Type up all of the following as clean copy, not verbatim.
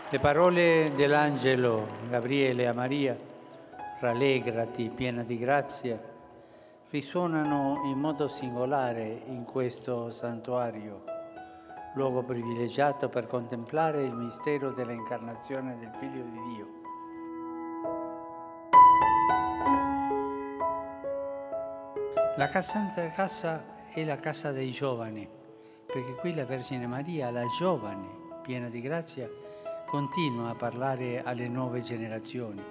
Le parole dell'angelo Gabriele a Maria, rallegrati piena di grazia, risuonano in modo singolare in questo santuario, luogo privilegiato per contemplare il mistero dell'incarnazione del Figlio di Dio. La Santa Casa è la casa dei giovani, perché qui la Vergine Maria, la giovane, piena di grazia, continua a parlare alle nuove generazioni.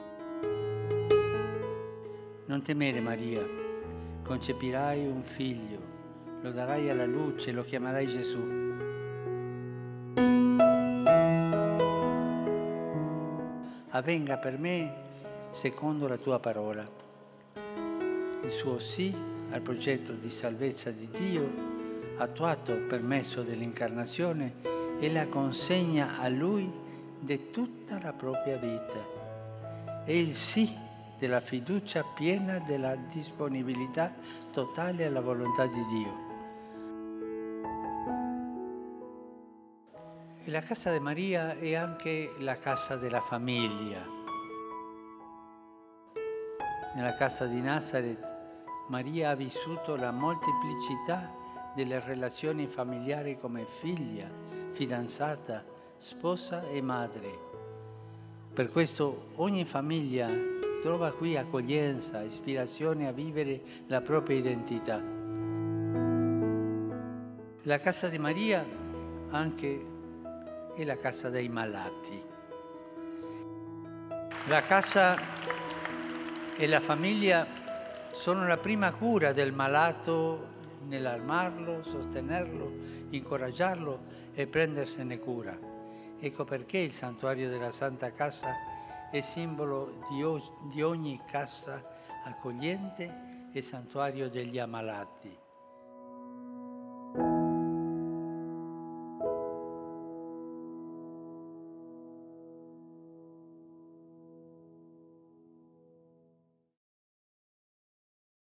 Non temere, Maria, concepirai un figlio, lo darai alla luce, lo chiamerai Gesù. Avvenga per me secondo la tua parola. Il suo sì al progetto di salvezza di Dio, attuato per mezzo dell'incarnazione, e la consegna a Lui di tutta la propria vita. È il sì della fiducia piena della disponibilità totale alla volontà di Dio. E la casa di Maria è anche la casa della famiglia. Nella casa di Nazareth, Maria ha vissuto la molteplicità delle relazioni familiari come figlia, fidanzata, sposa e madre. Per questo ogni famiglia trova qui accoglienza, ispirazione a vivere la propria identità. La casa di Maria anche è la casa dei malati. La casa e la famiglia sono la prima cura del malato nell'amarlo, sostenerlo, incoraggiarlo e prendersene cura. Ecco perché il santuario della Santa Casa è simbolo di ogni casa accogliente e santuario degli ammalati.